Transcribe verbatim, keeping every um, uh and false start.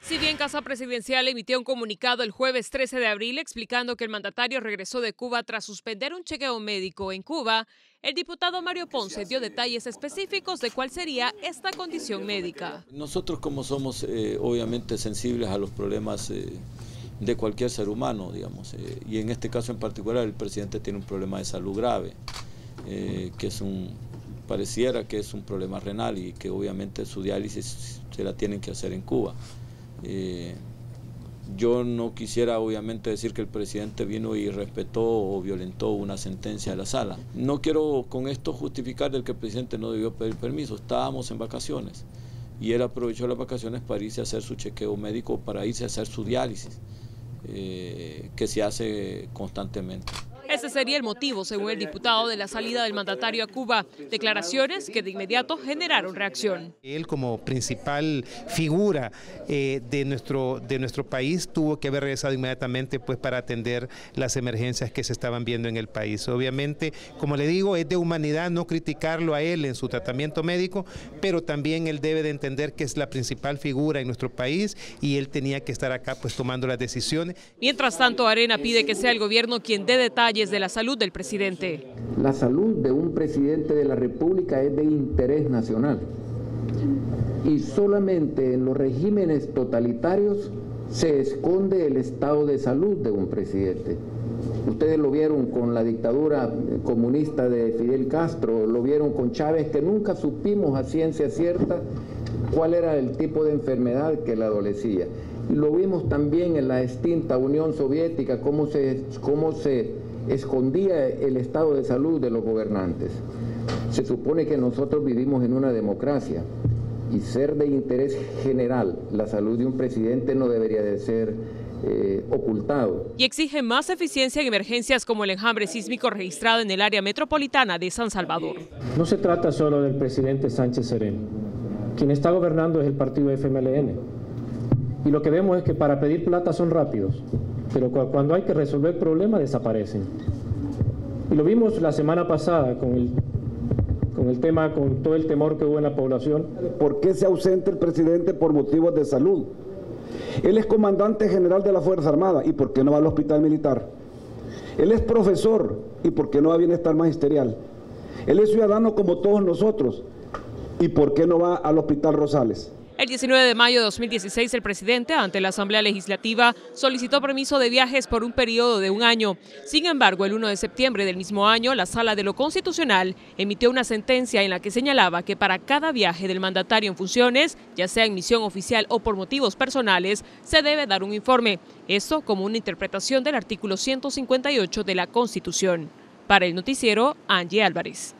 Si bien Casa Presidencial emitió un comunicado el jueves trece de abril explicando que el mandatario regresó de Cuba tras suspender un chequeo médico en Cuba, el diputado Mario Ponce dio detalles específicos de cuál sería esta condición médica. Nosotros, como somos eh, obviamente sensibles a los problemas eh, de cualquier ser humano, digamos, eh, y en este caso en particular el presidente tiene un problema de salud grave, eh, que es un, pareciera que es un problema renal y que obviamente su diálisis se la tienen que hacer en Cuba. Eh, yo no quisiera obviamente decir que el presidente vino y respetó o violentó una sentencia de la sala. No quiero con esto justificar el que el presidente no debió pedir permiso. Estábamos en vacaciones y él aprovechó las vacaciones para irse a hacer su chequeo médico, para irse a hacer su diálisis, eh, que se hace constantemente. Ese sería el motivo, según el diputado, de la salida del mandatario a Cuba. Declaraciones que de inmediato generaron reacción. Él, como principal figura eh, de, nuestro, de nuestro país, tuvo que haber regresado inmediatamente pues, para atender las emergencias que se estaban viendo en el país. Obviamente, como le digo, es de humanidad no criticarlo a él en su tratamiento médico, pero también él debe de entender que es la principal figura en nuestro país y él tenía que estar acá pues, tomando las decisiones. Mientras tanto, Arena pide que sea el gobierno quien dé detalles de la salud del presidente. La salud de un presidente de la República es de interés nacional y solamente en los regímenes totalitarios se esconde el estado de salud de un presidente. Ustedes lo vieron con la dictadura comunista de Fidel Castro, lo vieron con Chávez, que nunca supimos a ciencia cierta cuál era el tipo de enfermedad que le adolecía. Lo vimos también en la extinta Unión Soviética, cómo se, cómo se escondía el estado de salud de los gobernantes. Se supone que nosotros vivimos en una democracia y ser de interés general la salud de un presidente no debería de ser eh, ocultado. Y exige más eficiencia en emergencias como el enjambre sísmico registrado en el área metropolitana de San Salvador. No se trata solo del presidente Sánchez Serén. Quien está gobernando es el partido F M L N. Y lo que vemos es que para pedir plata son rápidos, pero cuando hay que resolver problemas desaparecen. Y lo vimos la semana pasada con el, con el tema, con todo el temor que hubo en la población. ¿Por qué se ausenta el presidente por motivos de salud? Él es comandante general de la Fuerza Armada, ¿y por qué no va al hospital militar? Él es profesor, ¿y por qué no va a bienestar magisterial? Él es ciudadano como todos nosotros, ¿y por qué no va al hospital Rosales? El diecinueve de mayo de dos mil dieciséis, el presidente, ante la Asamblea Legislativa, solicitó permiso de viajes por un periodo de un año. Sin embargo, el primero de septiembre del mismo año, la Sala de lo Constitucional emitió una sentencia en la que señalaba que para cada viaje del mandatario en funciones, ya sea en misión oficial o por motivos personales, se debe dar un informe. Esto como una interpretación del artículo ciento cincuenta y ocho de la Constitución. Para el noticiero, Angie Álvarez.